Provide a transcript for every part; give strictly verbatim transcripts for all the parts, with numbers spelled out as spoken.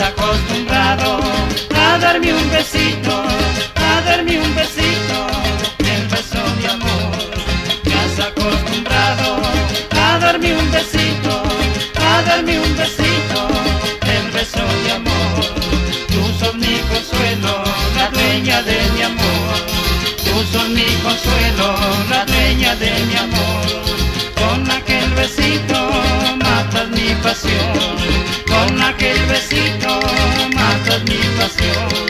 acostumbrado a darme un besito, a darme un besito, el beso de amor. Te has acostumbrado a darme un besito, a darme un besito, el beso de amor. Tú sos mi consuelo, la dueña de mi amor. Tú sos mi consuelo, la dueña de mi amor. Con aquel besito matas mi pasión, con aquel besito matas mi pasión.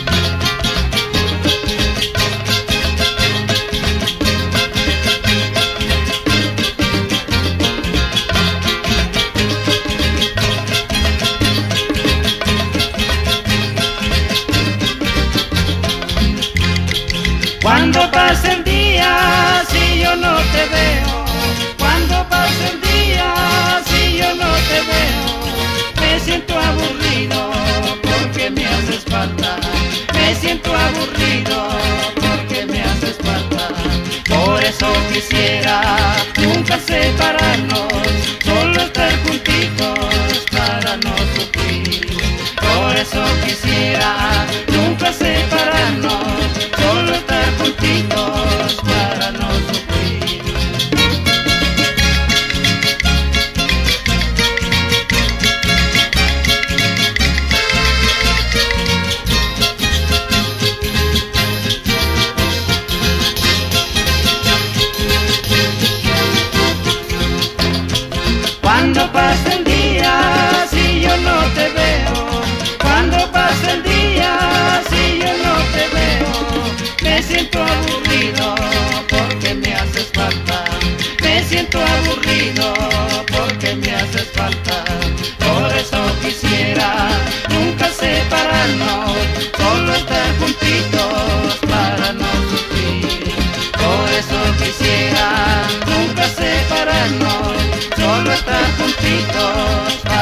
Cuando pase el día, si yo no te veo, cuando pase el día, si yo no te veo, me siento aburrido porque me haces falta, me siento aburrido porque me haces falta. Por eso quisiera nunca separarnos, solo estar juntitos para no sufrir. Por eso quisiera nunca separarnos, solo estar juntitos para no sufrir. Cuando pase el día, si yo no te veo, cuando pase el día, si yo no te veo, me siento aburrido porque me haces falta, me siento aburrido porque me haces falta. Por eso quisiera nunca separarnos, solo estar juntitos para no sufrir. Por eso quisiera nunca separarnos, solo estar juntitos